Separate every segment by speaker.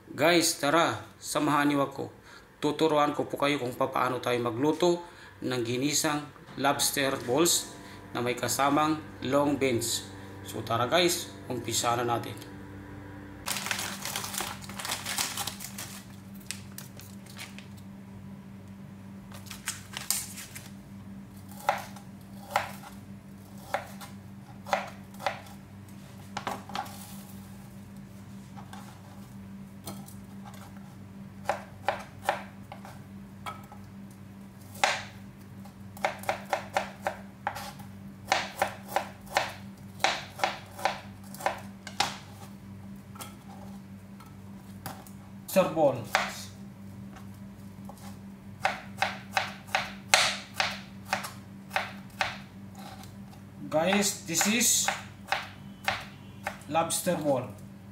Speaker 1: Guys, tara, samahan niyo ako. Tuturuan ko po kayo kung paano tayo magluto ng ginisang lobster balls na may kasamang long beans. So tara guys, umpisa na natin. Ball. Guys, this is lobster ball.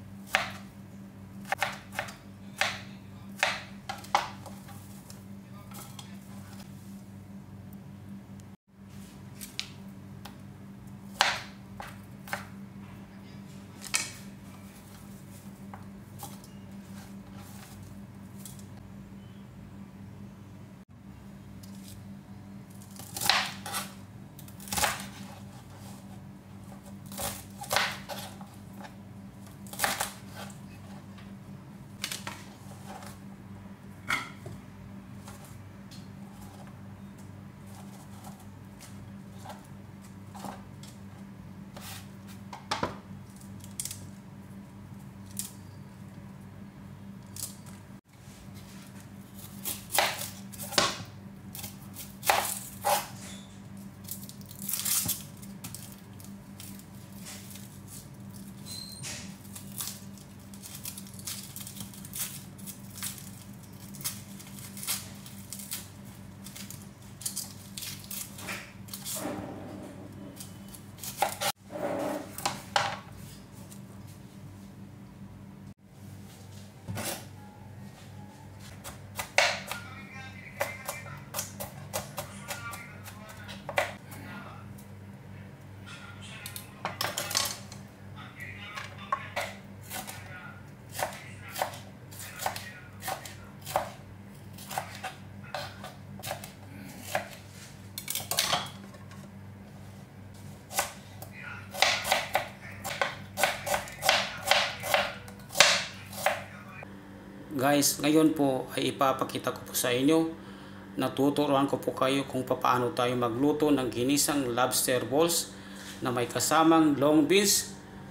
Speaker 1: Guys, ngayon po ay ipapakita ko po sa inyo, natuturuan ko po kayo kung paano tayo magluto ng ginisang lobster balls na may kasamang long beans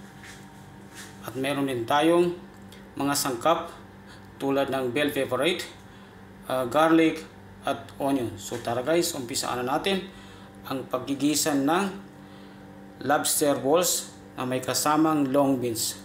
Speaker 1: at meron din tayong mga sangkap tulad ng bell pepper, garlic at onion. So tara guys, umpisaan na natin ang paggigisan ng lobster balls na may kasamang long beans.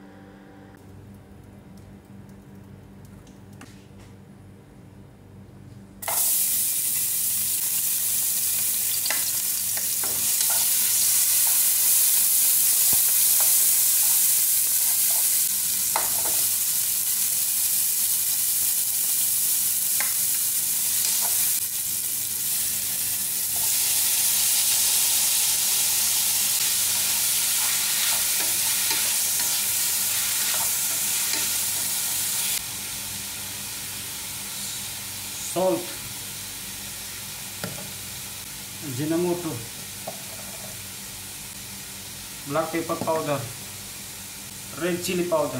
Speaker 1: Salt, Ajinomoto, black pepper powder, red chili powder,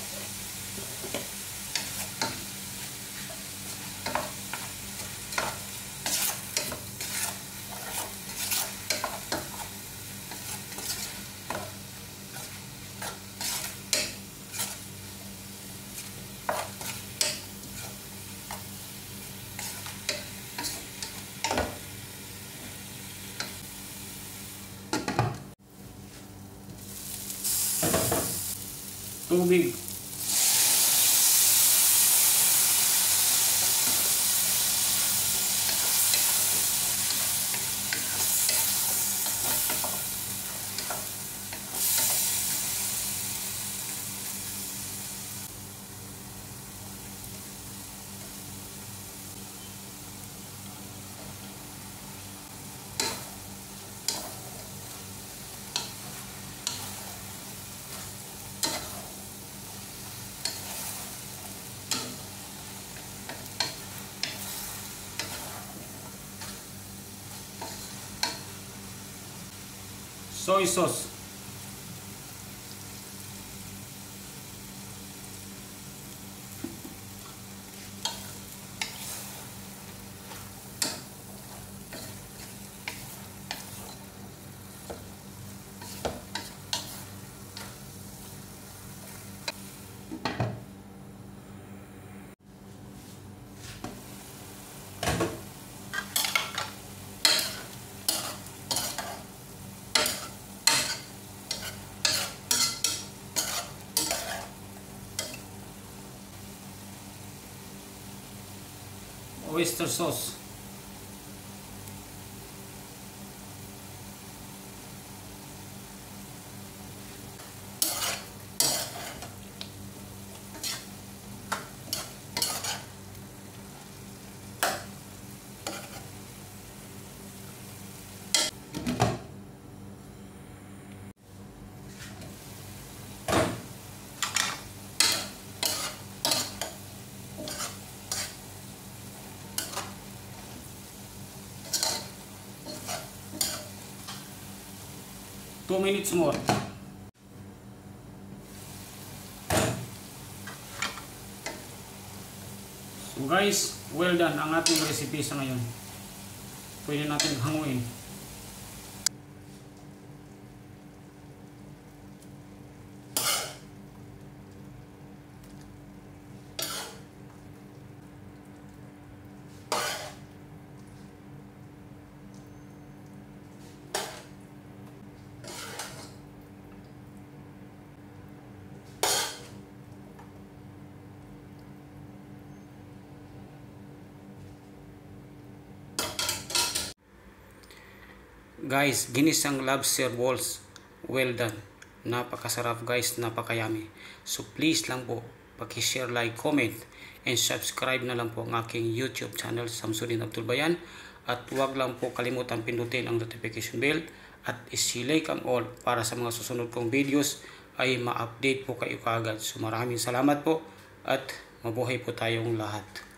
Speaker 1: tubig, soy sauce. Oyster sauce. Two minutes more. So guys, well done ang ating recipe sa ngayon. Pwede natin hanguin. Guys, ginisang lobster balls. Well done. Napakasarap guys, napakayami. So please lang po, paki-share, like, comment, and subscribe na lang po ang aking YouTube channel, Samsudin Abdul Bayan. At huwag lang po kalimutan pindutin ang notification bell at isilike ang all para sa mga susunod kong videos ay ma-update po kayo kaagad. So maraming salamat po at mabuhay po tayong lahat.